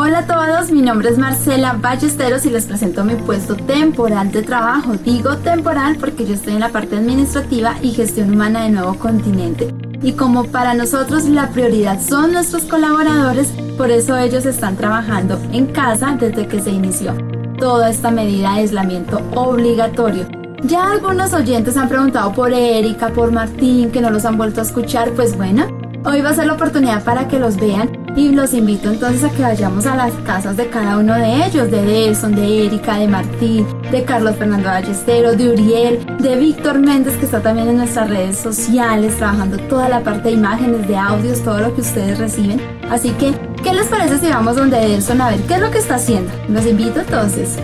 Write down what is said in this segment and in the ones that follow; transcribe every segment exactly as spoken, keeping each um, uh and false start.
Hola a todos, mi nombre es Marcela Ballesteros y les presento mi puesto temporal de trabajo. Digo temporal porque yo estoy en la parte administrativa y gestión humana de Nuevo Continente. Y como para nosotros la prioridad son nuestros colaboradores, por eso ellos están trabajando en casa desde que se inició toda esta medida de aislamiento obligatorio. Ya algunos oyentes han preguntado por Erika, por Martín, que no los han vuelto a escuchar. Pues bueno, hoy va a ser la oportunidad para que los vean y los invito entonces a que vayamos a las casas de cada uno de ellos, de Delson, de Erika, de Martín, de Carlos Fernando Ballesteros, de Uriel, de Víctor Méndez, que está también en nuestras redes sociales trabajando toda la parte de imágenes, de audios, todo lo que ustedes reciben. Así que, ¿qué les parece si vamos donde Delson a ver qué es lo que está haciendo? Los invito entonces.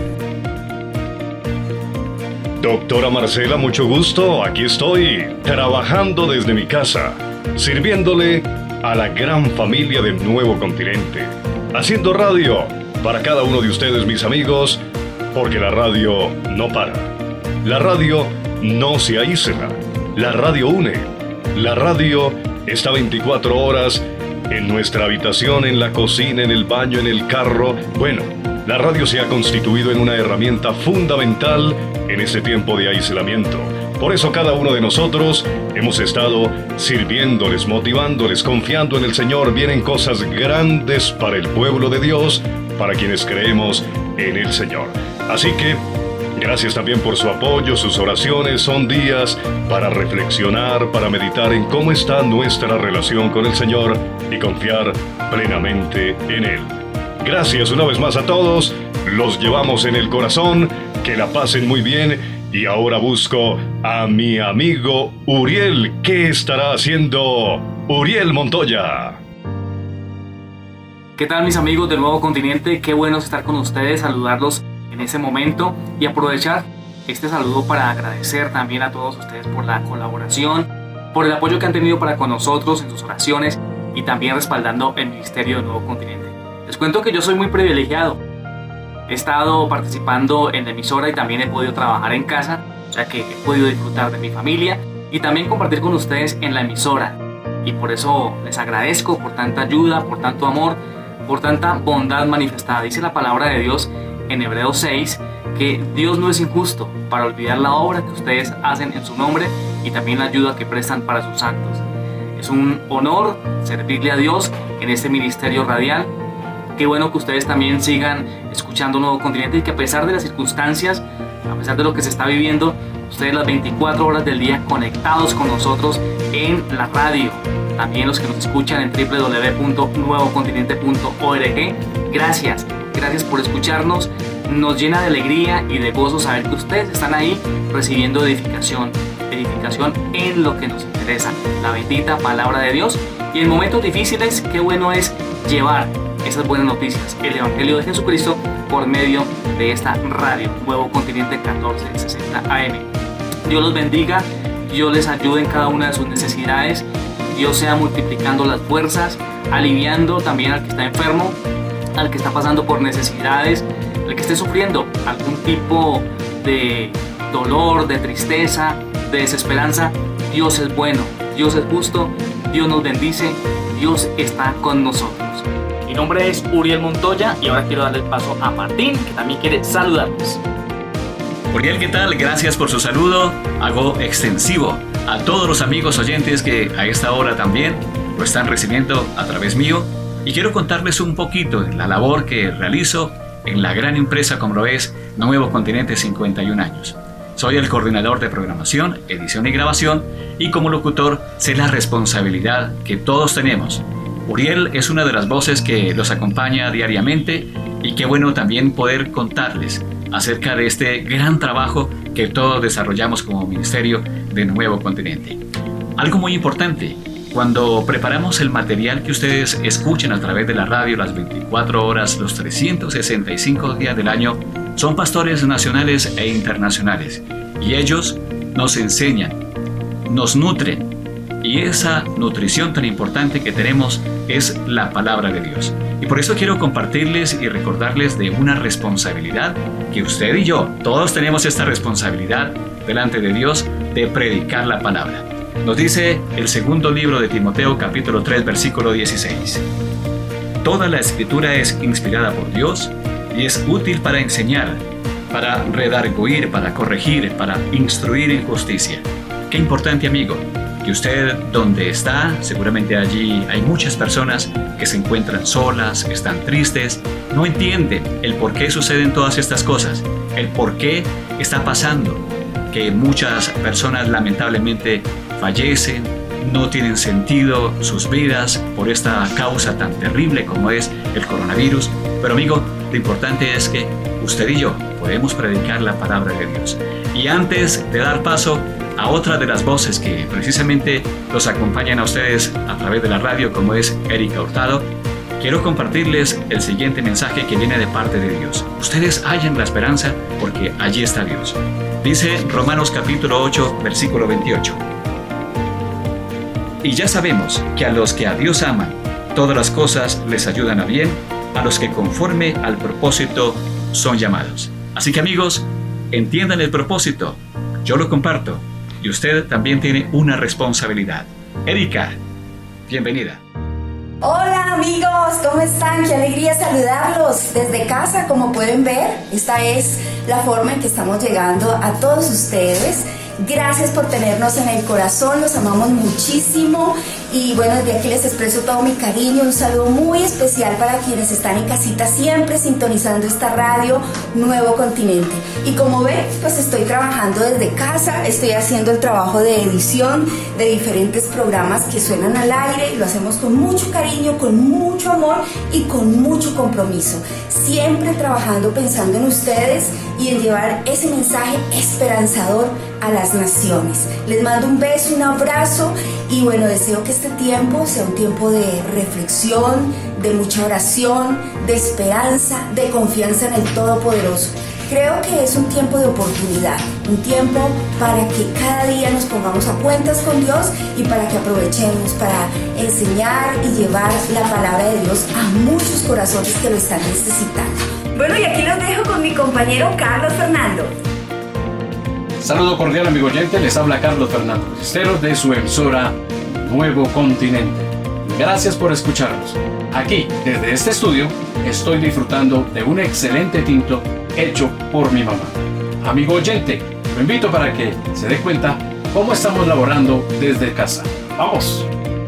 Doctora Marcela, mucho gusto. Aquí estoy, trabajando desde mi casa, sirviéndole a la gran familia del Nuevo Continente, haciendo radio para cada uno de ustedes, mis amigos, porque la radio no para. La radio no se aísla. La radio une. La radio está veinticuatro horas en nuestra habitación, en la cocina, en el baño, en el carro. Bueno, la radio se ha constituido en una herramienta fundamental en este tiempo de aislamiento. Por eso cada uno de nosotros hemos estado sirviéndoles, motivándoles, confiando en el Señor. Vienen cosas grandes para el pueblo de Dios, para quienes creemos en el Señor. Así que, gracias también por su apoyo, sus oraciones. Son días para reflexionar, para meditar en cómo está nuestra relación con el Señor y confiar plenamente en Él. Gracias una vez más a todos, los llevamos en el corazón, que la pasen muy bien. Y ahora busco a mi amigo Uriel. ¿Qué estará haciendo Uriel Montoya? ¿Qué tal, mis amigos del Nuevo Continente? Qué bueno estar con ustedes, saludarlos en ese momento y aprovechar este saludo para agradecer también a todos ustedes por la colaboración, por el apoyo que han tenido para con nosotros en sus oraciones y también respaldando el Ministerio del Nuevo Continente. Les cuento que yo soy muy privilegiado. He estado participando en la emisora y también he podido trabajar en casa, o sea que he podido disfrutar de mi familia y también compartir con ustedes en la emisora. Y por eso les agradezco por tanta ayuda, por tanto amor, por tanta bondad manifestada. Dice la palabra de Dios en Hebreos seis que Dios no es injusto para olvidar la obra que ustedes hacen en su nombre y también la ayuda que prestan para sus santos. Es un honor servirle a Dios en este ministerio radial. Qué bueno que ustedes también sigan escuchando Nuevo Continente y que a pesar de las circunstancias, a pesar de lo que se está viviendo, ustedes las veinticuatro horas del día conectados con nosotros en la radio. También los que nos escuchan en doble u doble u doble u punto nuevo continente punto org. Gracias, gracias por escucharnos. Nos llena de alegría y de gozo saber que ustedes están ahí recibiendo edificación, edificación en lo que nos interesa, la bendita palabra de Dios. Y en momentos difíciles, qué bueno es llevar esas buenas noticias, el Evangelio de Jesucristo, por medio de esta radio, Nuevo Continente catorce sesenta A M. Dios los bendiga, Dios les ayude en cada una de sus necesidades, Dios sea multiplicando las fuerzas, aliviando también al que está enfermo, al que está pasando por necesidades, al que esté sufriendo algún tipo de dolor, de tristeza, de desesperanza. Dios es bueno, Dios es justo, Dios nos bendice, Dios está con nosotros. Mi nombre es Uriel Montoya y ahora quiero darle el paso a Martín, que también quiere saludarnos. Uriel, ¿qué tal? Gracias por su saludo. Hago extensivo a todos los amigos oyentes que a esta hora también lo están recibiendo a través mío. Y quiero contarles un poquito de la labor que realizo en la gran empresa como lo es Nuevo Continente cincuenta y un años. Soy el coordinador de programación, edición y grabación y como locutor sé la responsabilidad que todos tenemos. Uriel es una de las voces que los acompaña diariamente y qué bueno también poder contarles acerca de este gran trabajo que todos desarrollamos como Ministerio de Nuevo Continente. Algo muy importante, cuando preparamos el material que ustedes escuchen a través de la radio las veinticuatro horas, los trescientos sesenta y cinco días del año, son pastores nacionales e internacionales y ellos nos enseñan, nos nutren. Y esa nutrición tan importante que tenemos es la palabra de Dios. Y por eso quiero compartirles y recordarles de una responsabilidad que usted y yo, todos tenemos esta responsabilidad delante de Dios de predicar la palabra. Nos dice el segundo libro de Timoteo, capítulo tres, versículo dieciséis. Toda la Escritura es inspirada por Dios y es útil para enseñar, para redarguir, para corregir, para instruir en justicia. Qué importante, amigo, que usted donde está, seguramente allí hay muchas personas que se encuentran solas, que están tristes, no entienden el por qué suceden todas estas cosas, el por qué está pasando, que muchas personas lamentablemente fallecen, no tienen sentido sus vidas por esta causa tan terrible como es el coronavirus. Pero amigo, lo importante es que usted y yo podemos predicar la palabra de Dios. Y antes de dar paso a otra de las voces que precisamente los acompañan a ustedes a través de la radio, como es Erika Hurtado, quiero compartirles el siguiente mensaje que viene de parte de Dios. Ustedes hallan la esperanza porque allí está Dios. Dice Romanos capítulo ocho, versículo veintiocho. Y ya sabemos que a los que a Dios aman, todas las cosas les ayudan a bien, a los que conforme al propósito son llamados. Así que amigos, entiendan el propósito. Yo lo comparto y usted también tiene una responsabilidad. Erika, bienvenida. Hola amigos, ¿cómo están? Qué alegría saludarlos desde casa. Como pueden ver, esta es la forma en que estamos llegando a todos ustedes. Gracias por tenernos en el corazón, los amamos muchísimo y bueno, desde aquí les expreso todo mi cariño, un saludo muy especial para quienes están en casita siempre sintonizando esta radio Nuevo Continente. Y como ven, pues estoy trabajando desde casa, estoy haciendo el trabajo de edición de diferentes programas que suenan al aire y lo hacemos con mucho cariño, con mucho amor y con mucho compromiso, siempre trabajando pensando en ustedes y en llevar ese mensaje esperanzador a las naciones. Les mando un beso, un abrazo y bueno, deseo que este tiempo sea un tiempo de reflexión, de mucha oración, de esperanza, de confianza en el Todopoderoso. Creo que es un tiempo de oportunidad, un tiempo para que cada día nos pongamos a cuentas con Dios y para que aprovechemos para enseñar y llevar la palabra de Dios a muchos corazones que lo están necesitando. Bueno, y aquí los dejo con mi compañero Carlos Fernando. Saludo cordial, amigo oyente, les habla Carlos Fernando Ballesteros de su emisora Nuevo Continente. Gracias por escucharnos. Aquí, desde este estudio, estoy disfrutando de un excelente tinto hecho por mi mamá. Amigo oyente, lo invito para que se dé cuenta cómo estamos laborando desde casa. ¡Vamos!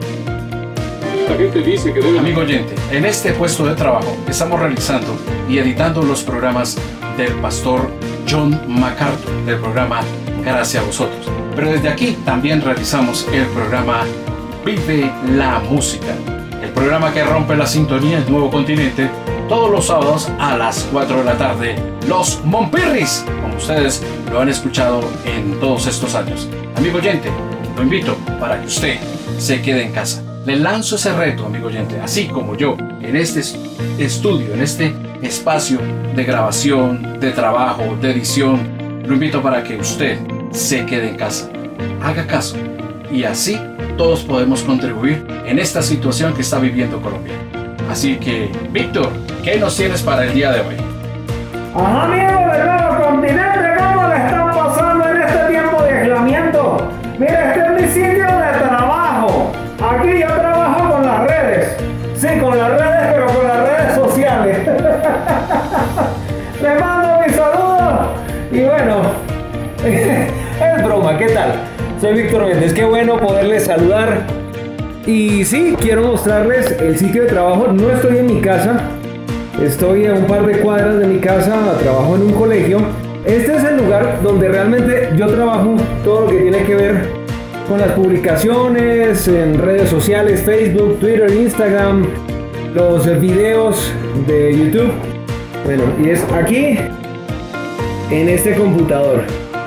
La gente dice que debe... Amigo oyente, en este puesto de trabajo estamos realizando y editando los programas del pastor John MacArthur, del programa Gracias a Vosotros. Pero desde aquí también realizamos el programa Vive la Música, el programa que rompe la sintonía en Nuevo Continente todos los sábados a las cuatro de la tarde. Los Monpirris, como ustedes lo han escuchado en todos estos años. Amigo oyente, lo invito para que usted se quede en casa. Le lanzo ese reto, amigo oyente, así como yo, en este estudio, en este espacio de grabación, de trabajo, de edición, lo invito para que usted se quede en casa. Haga caso y así todos podemos contribuir en esta situación que está viviendo Colombia. Así que, Víctor, ¿qué nos tienes para el día de hoy? Ajá, amigos del Nuevo Continente, ¿cómo le están pasando en este tiempo de aislamiento? Mira, este es mi sitio de trabajo. Aquí yo trabajo con las redes. Sí, con las redes, pero con las redes sociales. Le mando mis saludos. Y bueno, es broma, ¿qué tal? Soy Víctor Méndez, qué bueno poderles saludar. Y sí, quiero mostrarles el sitio de trabajo. No estoy en mi casa, estoy a un par de cuadras de mi casa, trabajo en un colegio. Este es el lugar donde realmente yo trabajo todo lo que tiene que ver con las publicaciones en redes sociales, Facebook, Twitter, Instagram, los videos de YouTube. Bueno, y es aquí, en este computador.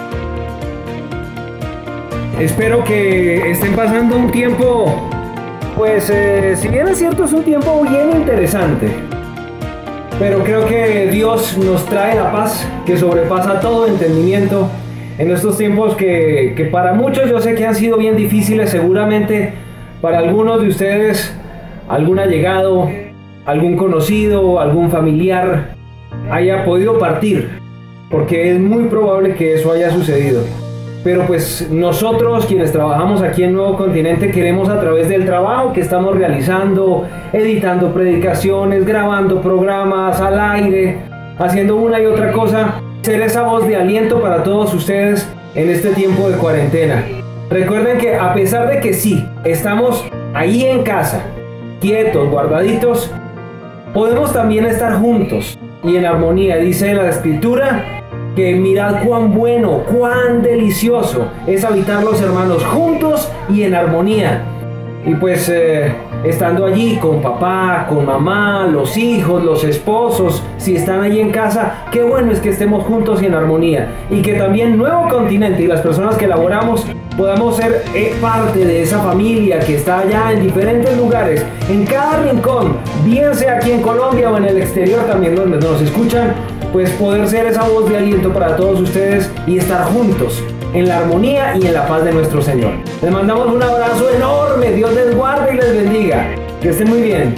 Espero que estén pasando un tiempo, pues eh, si bien es cierto, es un tiempo bien interesante, pero creo que Dios nos trae la paz que sobrepasa todo entendimiento en estos tiempos que, que para muchos yo sé que han sido bien difíciles. Seguramente para algunos de ustedes, algún allegado, algún conocido, algún familiar haya podido partir, porque es muy probable que eso haya sucedido. pero pues nosotros quienes trabajamos aquí en Nuevo Continente queremos, a través del trabajo que estamos realizando, editando predicaciones, grabando programas al aire, haciendo una y otra cosa, ser esa voz de aliento para todos ustedes en este tiempo de cuarentena. Recuerden que a pesar de que sí, estamos ahí en casa, quietos, guardaditos, podemos también estar juntos y en armonía. Dice la Escritura que mirad cuán bueno, cuán delicioso es habitar los hermanos juntos y en armonía. Y pues eh, estando allí con papá, con mamá, los hijos, los esposos, si están allí en casa, qué bueno es que estemos juntos y en armonía. Y que también Nuevo Continente y las personas que laboramos podamos ser eh, parte de esa familia que está allá en diferentes lugares, en cada rincón, bien sea aquí en Colombia o en el exterior también donde nos escuchan, pues poder ser esa voz de aliento para todos ustedes y estar juntos en la armonía y en la paz de nuestro Señor. Les mandamos un abrazo enorme, Dios les guarde y les bendiga, que estén muy bien.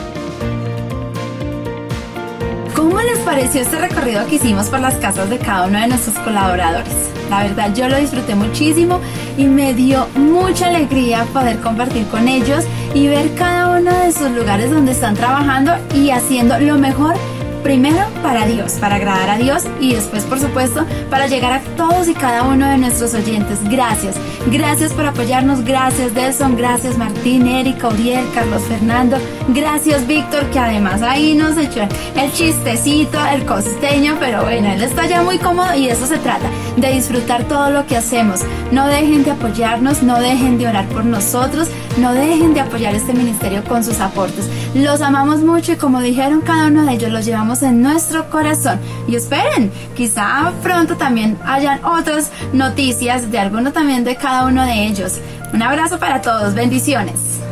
¿Cómo les pareció este recorrido que hicimos por las casas de cada uno de nuestros colaboradores? La verdad, yo lo disfruté muchísimo y me dio mucha alegría poder compartir con ellos y ver cada uno de sus lugares donde están trabajando y haciendo lo mejor, primero para Dios, para agradar a Dios, y después, por supuesto, para llegar a todos y cada uno de nuestros oyentes. Gracias, gracias por apoyarnos, gracias Delson, gracias Martín, Erika, Uriel, Carlos Fernando, gracias Víctor, que además ahí nos echó el chistecito, el costeño, pero bueno, él está ya muy cómodo y de eso se trata, de disfrutar todo lo que hacemos. No dejen de apoyarnos, no dejen de orar por nosotros, no dejen de apoyar este ministerio con sus aportes. Los amamos mucho y como dijeron cada uno de ellos, los llevamos en nuestro corazón. Y esperen, quizá pronto también hayan otras noticias de alguno también de cada uno de ellos. Un abrazo para todos, bendiciones.